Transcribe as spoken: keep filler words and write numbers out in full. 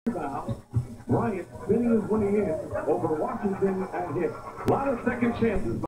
Now, Bryant spinning his way in over Washington and hit. A lot of second chances.